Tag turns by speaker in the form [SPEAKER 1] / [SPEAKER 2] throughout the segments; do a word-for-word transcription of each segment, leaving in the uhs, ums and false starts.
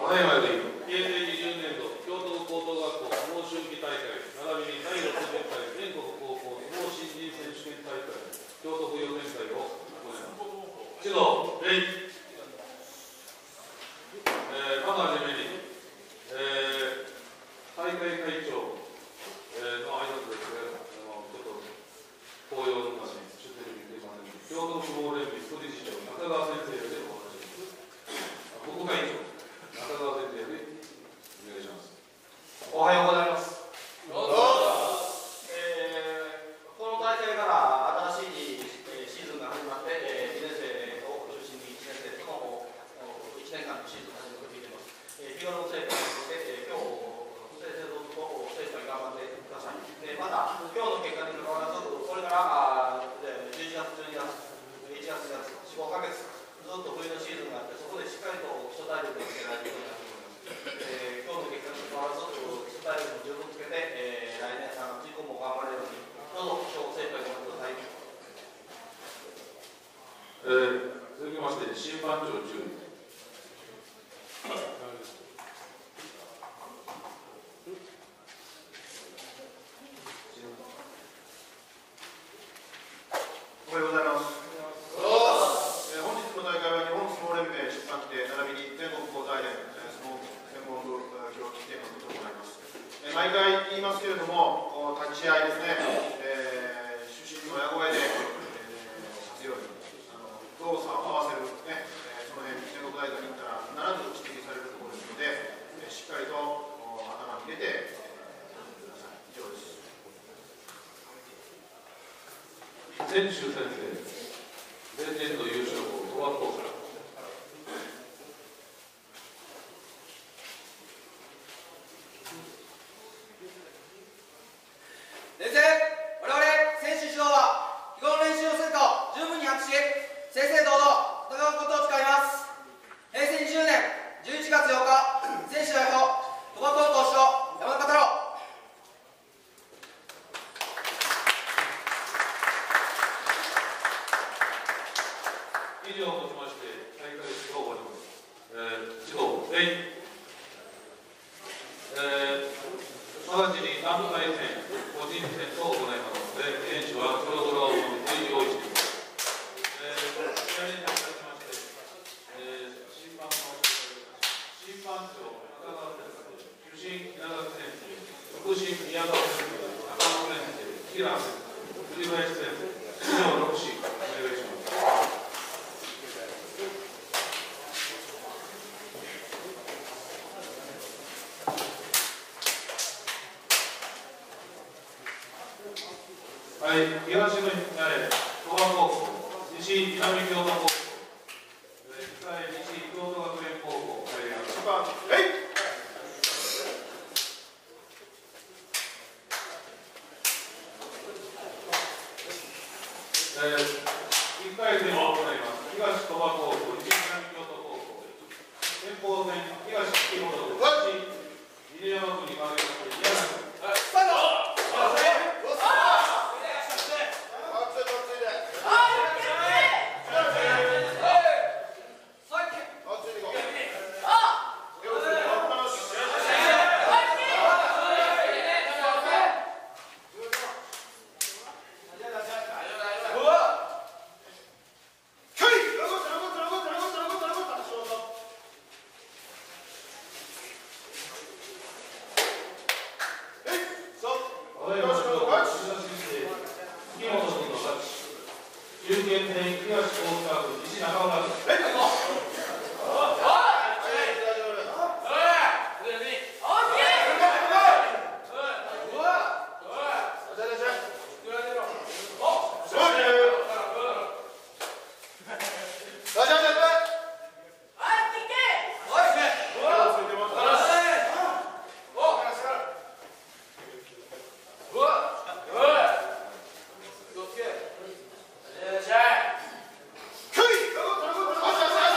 [SPEAKER 1] ただいまより平成にじゅうねん度京都府高等学校相撲春季大会並びにだいろくじゅっかい全国高校相撲新人選手権大会京都府予選会を行います。指導礼、えー、まずはじめに、えー、大会会長、えー、の挨拶ですが、あのちょっと紅葉の中に出展に出てませんので、京都府相撲連盟副理事長中川先生よりお話します。副会長中川先生よりお願いします。
[SPEAKER 2] おはようございます。えー、この大会から新しいシーズンが始まって、えー、にねん生を中心にいちねん生とのいちねんかんのシーズンが始まっていています。えー、日頃の成果に向けて、えー、今日、不正制度と精一杯頑張ってください。でまた、今日の結果にかかわらず、これからあじゅういちがつ、じゅうにがつ、いちがつ、にがつ、よん、ごかげつ、ずっと冬のシーズンがあって、そこでしっかりと基礎体力をつけられるようになっています。えー、今日の結果にかかわらず、基礎体力を十分つけて、えー、来年さんがつ以降も頑張れるように、どうぞ、精一杯頑張ってください。
[SPEAKER 1] えー、続きまして、審判長注意。
[SPEAKER 3] おはようございます。えー、本日の大会は日本相撲連盟出版規定並びに全国高大連相撲専門部協規定のことでございます。えー、毎回言いますけれども、立ち合いですね、えー、主審の親声で、えー、さすようにあの動作を合わせる、ねえー、その辺、全国大会に行ったら必ず指摘されるところですので、えー、しっかりと頭に入れて、えー、ください。以上です。
[SPEAKER 1] 選手先生、前年度優勝校、戸和高校。
[SPEAKER 4] 先生、我々選手指導は日頃の練習の成果を十分に発揮し、正々堂々戦うことを誓います。平成にじゅうねんじゅういちがつようか、選手代表、戸和高校指導、山中太郎。
[SPEAKER 1] 以上をもちまして、大会指導を終わります。えー、指導、礼。えー、直ちに団体戦、個人戦と行いますので、選手はそれぞれを用意しています。えー、試合に対しまして、えー、審判の審判長、中川先生、主審、稲垣先生、副審、宮川先生、中野先生、平先生、藤林先生、以上ろくしん、お願いします。はい、東のえー、戸和高校、西南京都高校、北へ西京都学園高校、一番、えい。えー、いっかい戦を行います。東戸和高校、西南京都高校、先鋒戦、東木本高校、西犬山区に変わりまして、宮崎。スタート。中堅戦、東大阪府、西中村区。
[SPEAKER 3] はい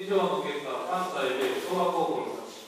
[SPEAKER 1] 以上の結果、関西で昭和高校に勝ち、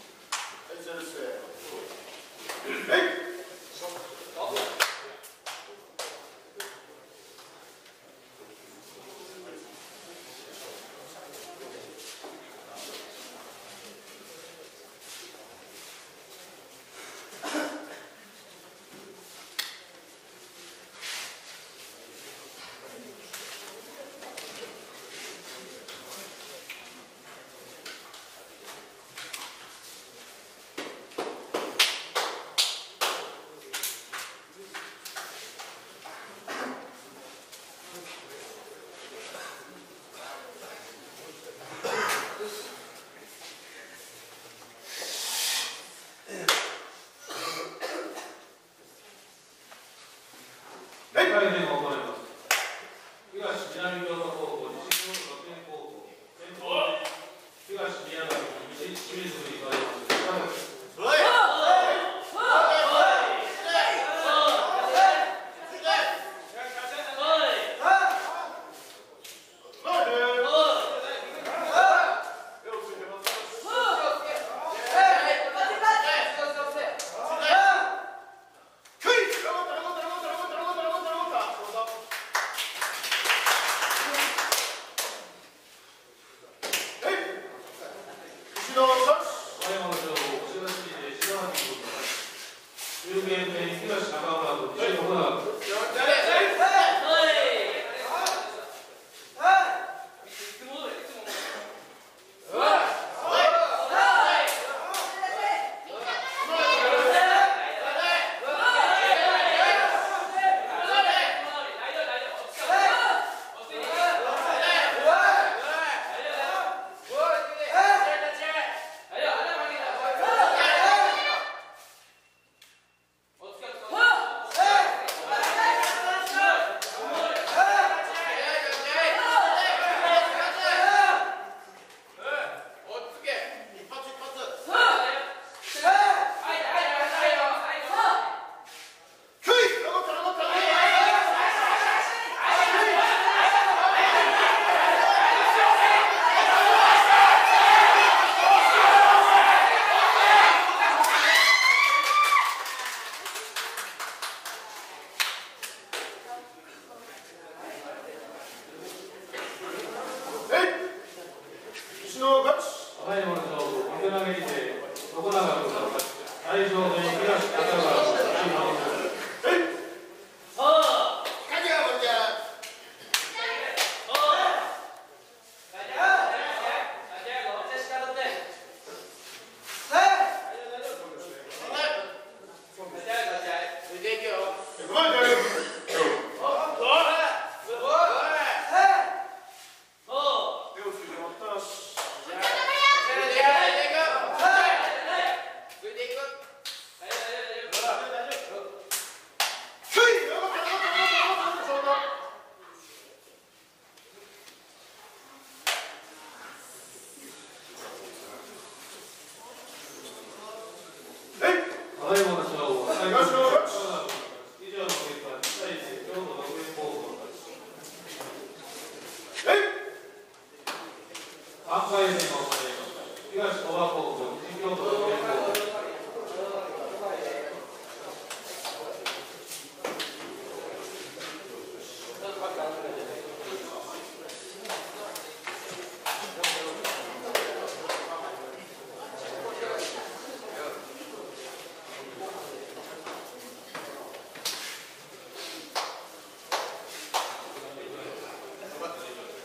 [SPEAKER 1] にかいめが行われます。東南京都高校、西日本学園高校、先攻で東宮崎、西清水に変わります。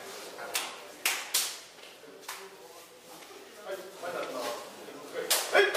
[SPEAKER 3] はい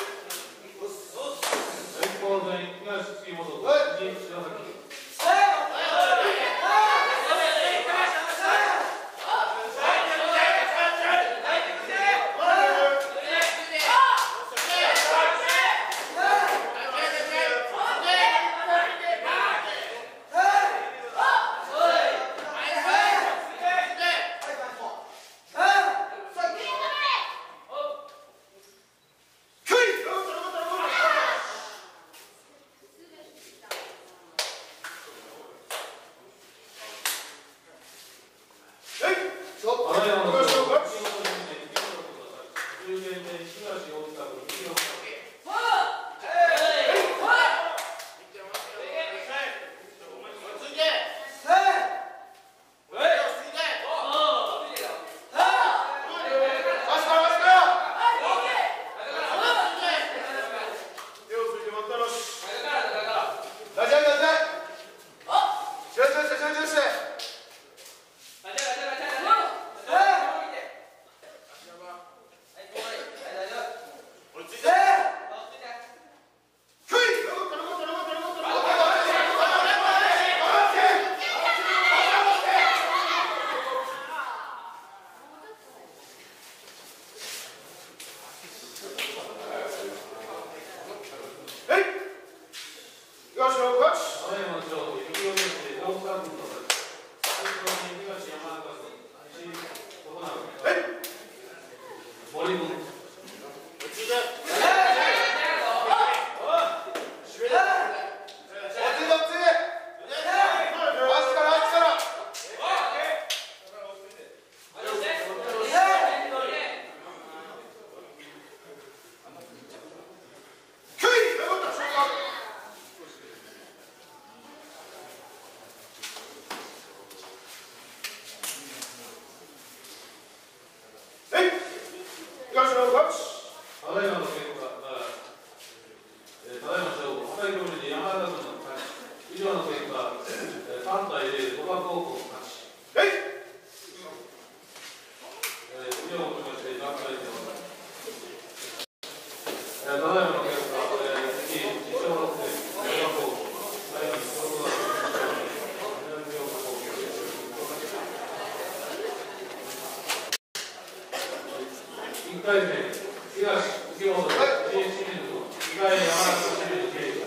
[SPEAKER 1] いっかい戦、東清本新清水のにかい山中清水圭司。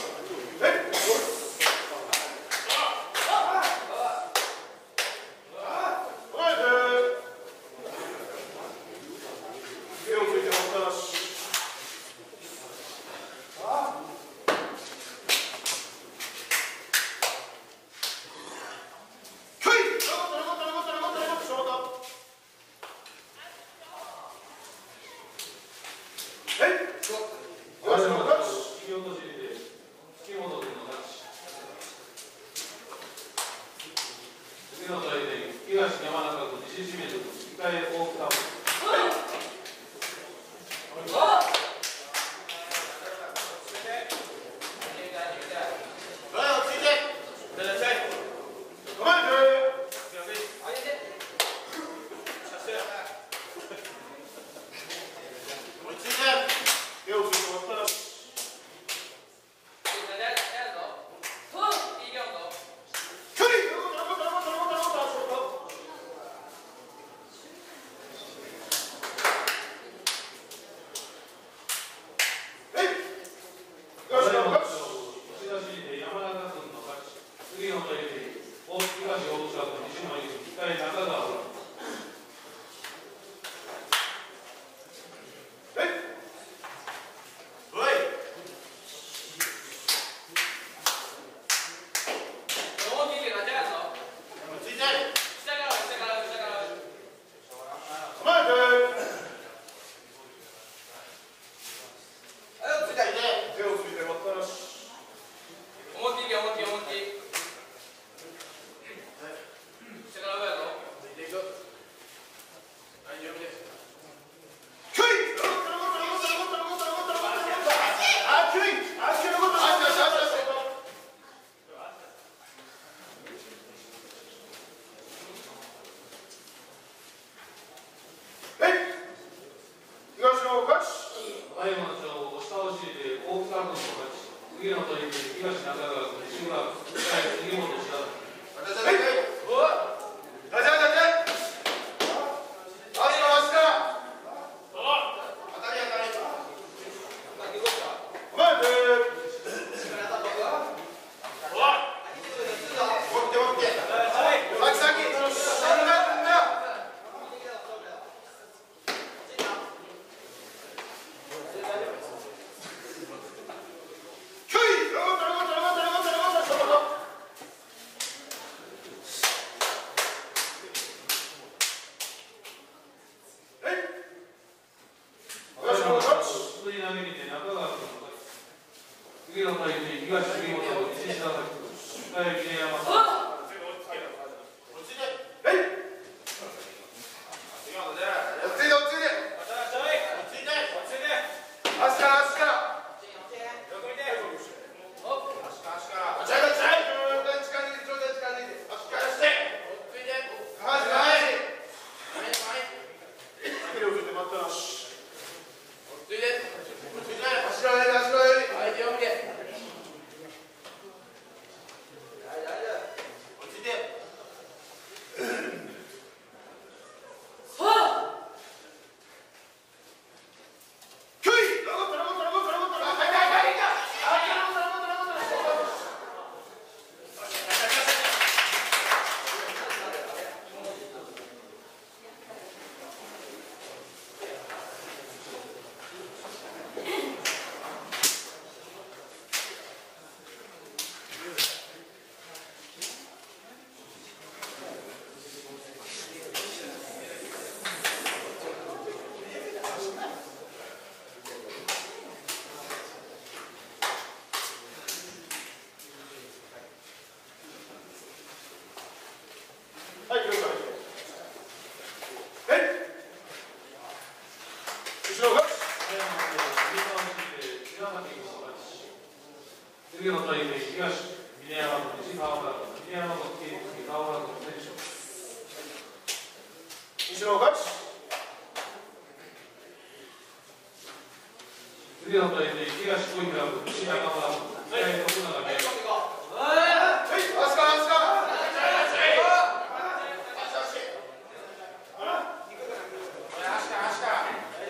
[SPEAKER 1] 次の対戦、東峰山と西川原、峰山と西川原と選手。
[SPEAKER 3] 西の勝ち。
[SPEAKER 1] 次の対戦、東小平と西中原と西谷徳永宮。
[SPEAKER 3] はい、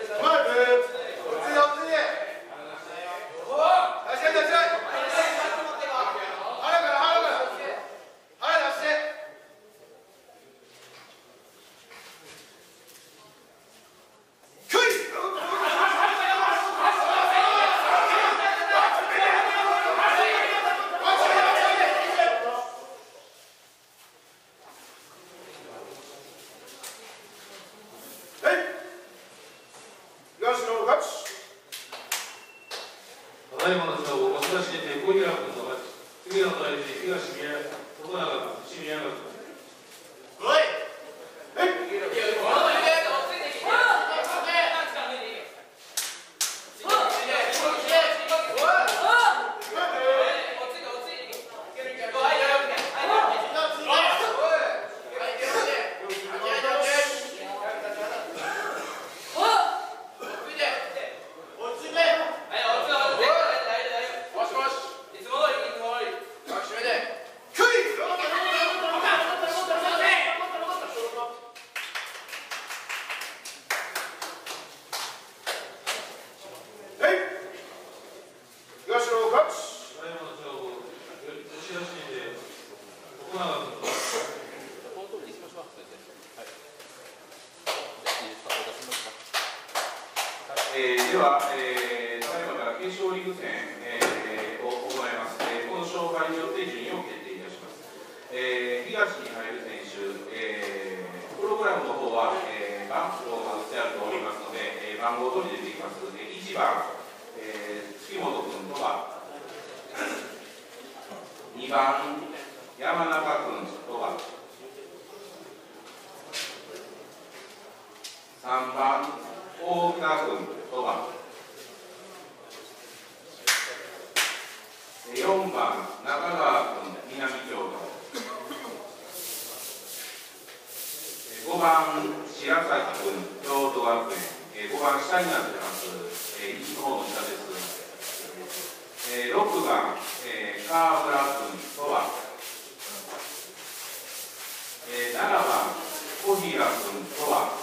[SPEAKER 1] 東宮徳永新宮学えー、では、えー、ただいまから継承リーグ戦、えー、を行います、えー。この勝敗によって順位を決定いたします。えー、東に入る選手、えー、プログラムの方は、えー、番号が打ってあるとおりますので、えー、番号通り出てきます。えー、いちばん、えー、月本君とは、にばん、山中君とは、さんばん、大田君とは、よんばん、中川君、南京都、ごばん、白崎君、京都学園、ごばん、下になってます、西の方の下です。ろくばん、川村君とは、ななばん、小平君とは、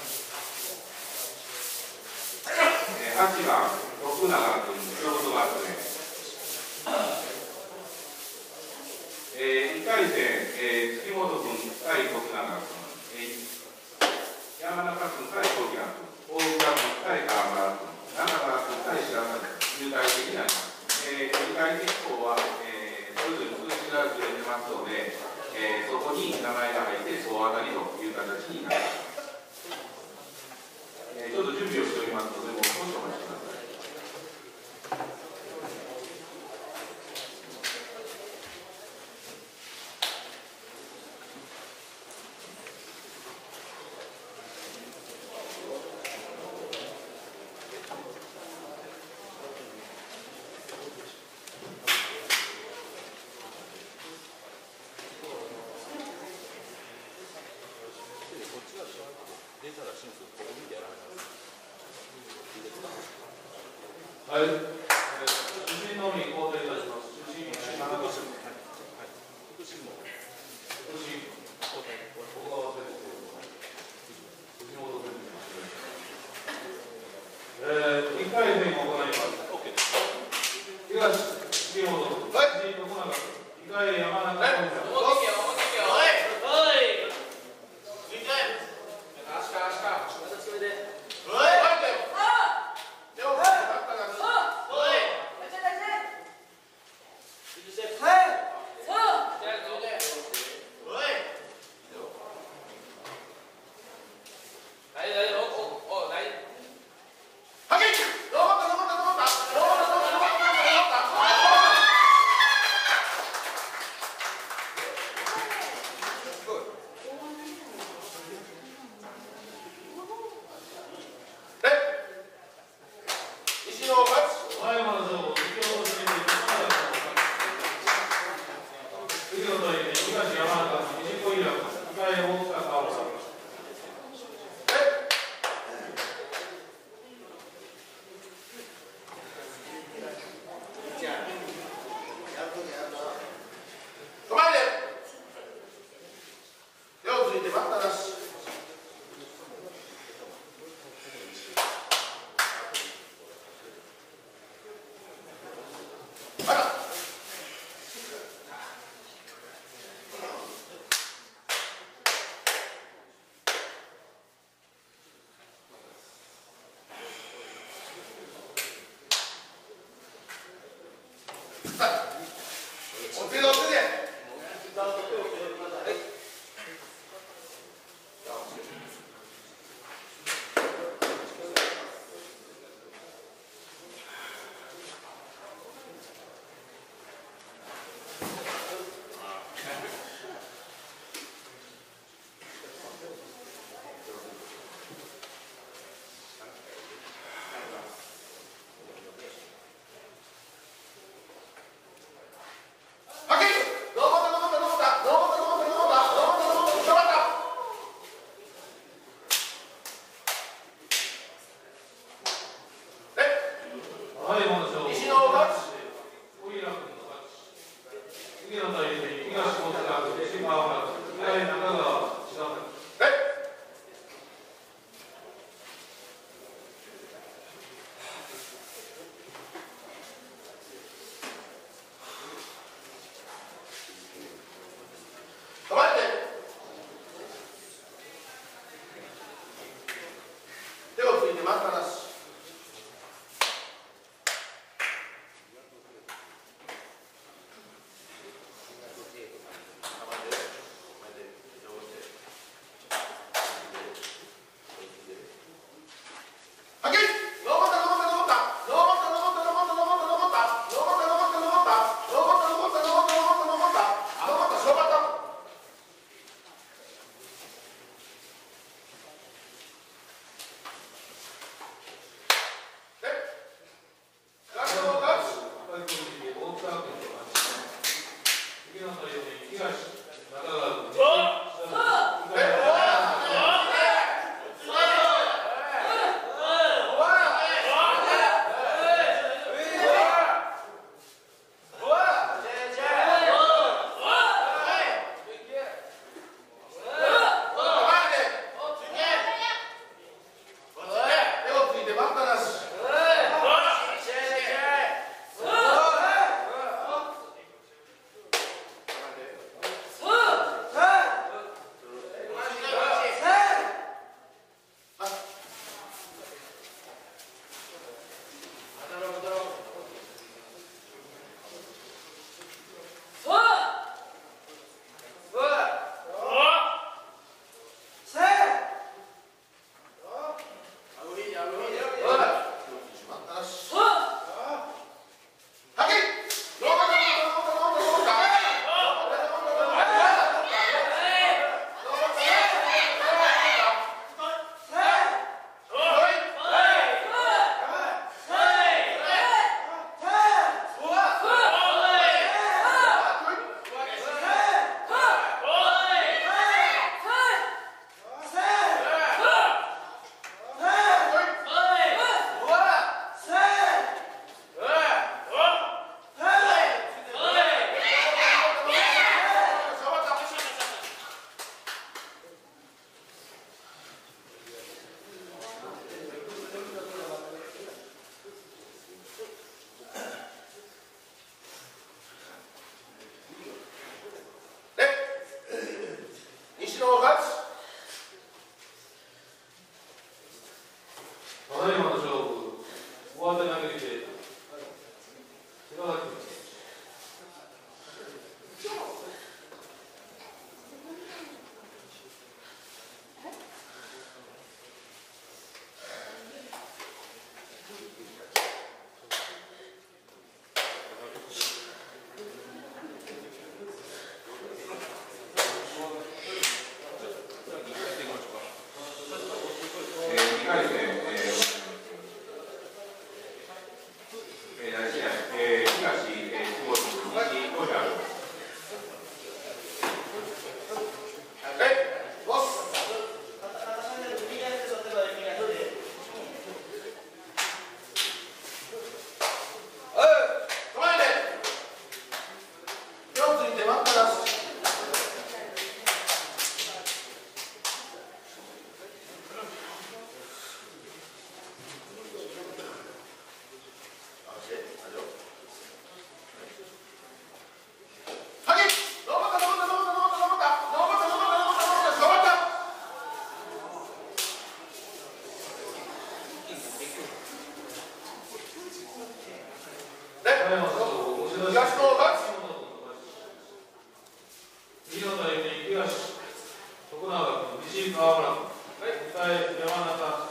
[SPEAKER 1] はちばん、徳永君、京都学園。えー、いっかい戦、えー、月本君対徳永君、えー、山中君対小平君、大浦君対川村君、中川君対白崎君、入会的になります。えー、入会的項は、えー、それぞれ数字がずれてますので、えー、そこに名前が入って総当たりという形になります。えー、ちょっと準備をしておりますので、もう少しお待ちください。はい、えー、主審のみ交代いたします。主審、主審、田中君。副審も。副審、交代。ここは忘れてて。藤本君。えー、いっかい戦を行います。東、杉本、藤井徳永、いっかい山中君。
[SPEAKER 5] 回戦、えーえー、第一試合、えー、東、えー、坪西、西、ロジャー。はい、ボス。
[SPEAKER 1] 西川村、はい、山中